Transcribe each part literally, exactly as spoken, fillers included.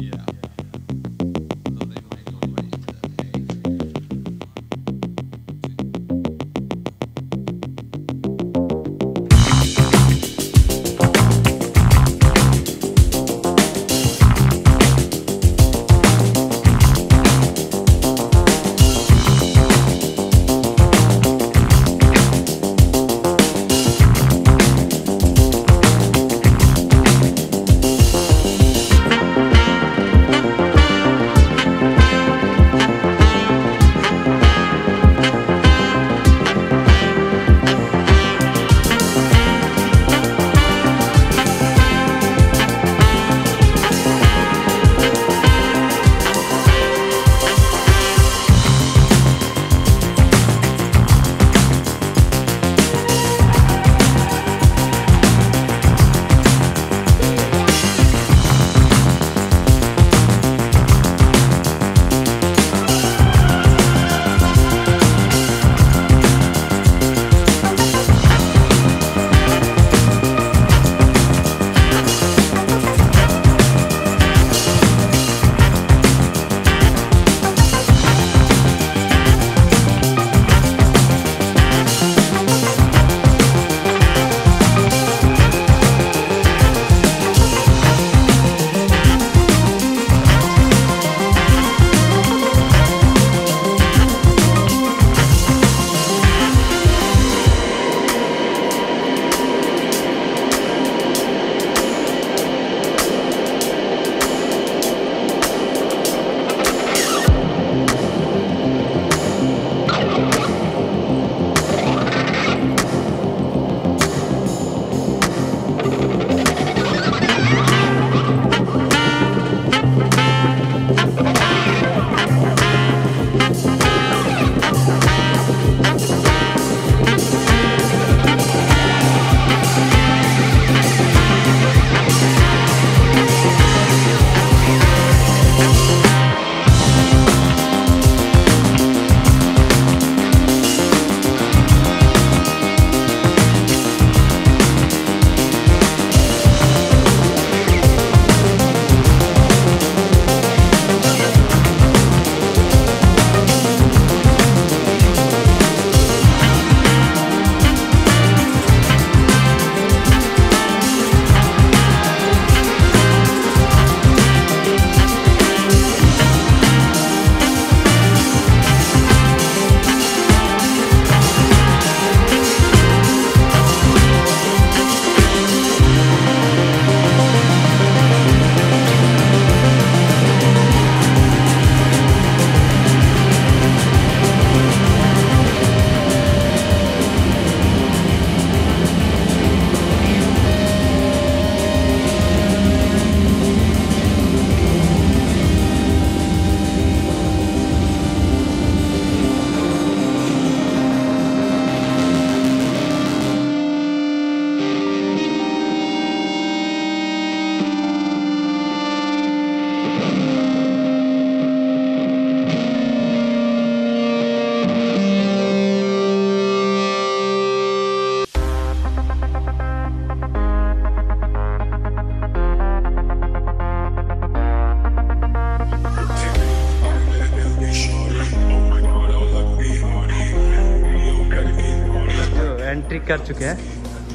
Entry कर चुके हैं।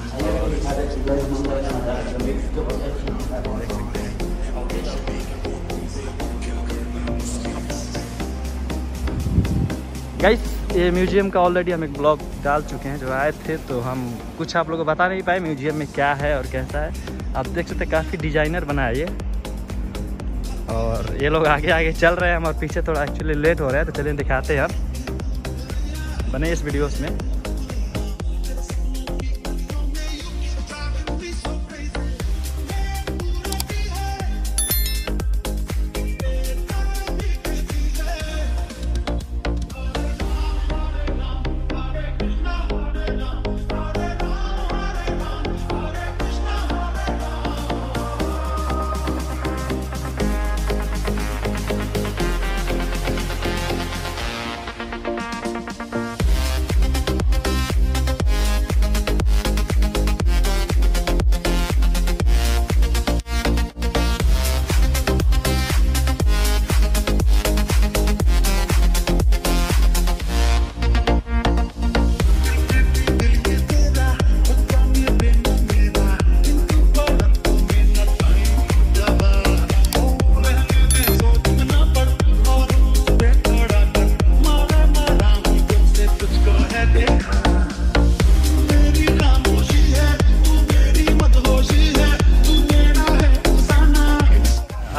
गाइस ये म्यूजियम का ऑलरेडी हम एक ब्लॉग डाल चुके हैं, जो आए थे तो हम कुछ आप लोगों को बता नहीं पाए म्यूजियम में क्या है और कैसा है। आप देख सकते हैं काफ़ी डिजाइनर बना है ये, और ये लोग आगे आगे चल रहे हैं, हम और पीछे थोड़ा एक्चुअली लेट हो रहा है, तो चलिए दिखाते हैं हम, बने इस वीडियोस में।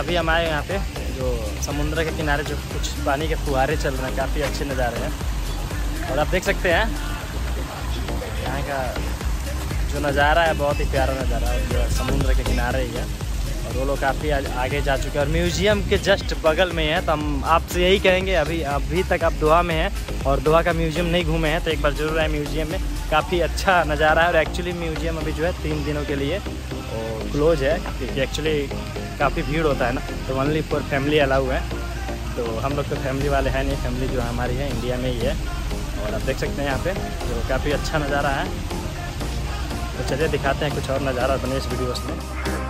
अभी हम आए यहाँ पे जो समुद्र के किनारे जो कुछ पानी के फुहारे चल रहे हैं, काफ़ी अच्छे नज़ारे हैं। और आप देख सकते हैं यहाँ का जो नज़ारा है बहुत ही प्यारा नज़ारा है, जो समुद्र के किनारे ही है। और वो लोग काफ़ी आगे जा चुके हैं और म्यूज़ियम के जस्ट बगल में है। तो हम आपसे यही कहेंगे, अभी अभी तक आप दोहा में हैं और दोहा का म्यूज़ियम नहीं घूमे हैं तो एक बार जरूर आए म्यूज़ियम में। काफ़ी अच्छा नज़ारा है और एक्चुअली म्यूज़ियम अभी जो है तीन दिनों के लिए और क्लोज है, क्योंकि एक्चुअली काफ़ी भीड़ होता है ना, तो ओनली फॉर फैमिली अलाउ है। तो हम लोग तो फैमिली वाले हैं नहीं, फैमिली जो हमारी है इंडिया में ही है। और आप देख सकते हैं यहाँ पे तो काफ़ी अच्छा नज़ारा है। तो चलिए दिखाते हैं कुछ और नज़ारा बने इस वीडियोस में।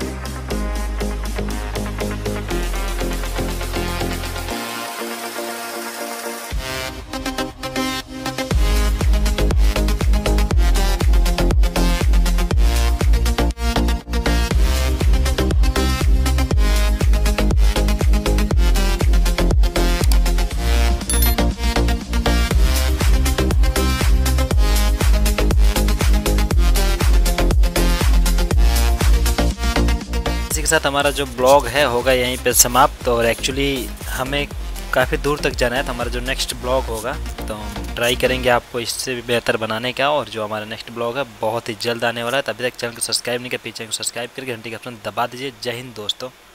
के साथ हमारा जो ब्लॉग है होगा यहीं पे समाप्त। और एक्चुअली हमें काफ़ी दूर तक जाना है, तो हमारा जो नेक्स्ट ब्लॉग होगा तो हम ट्राई करेंगे आपको इससे भी बेहतर बनाने का। और जो हमारा नेक्स्ट ब्लॉग है बहुत ही जल्द आने वाला है। तभी तक चैनल को सब्सक्राइब नहीं किया, पीछे को सब्सक्राइब करके घंटी का ऑप्शन दबा दीजिए। जय हिंद दोस्तों।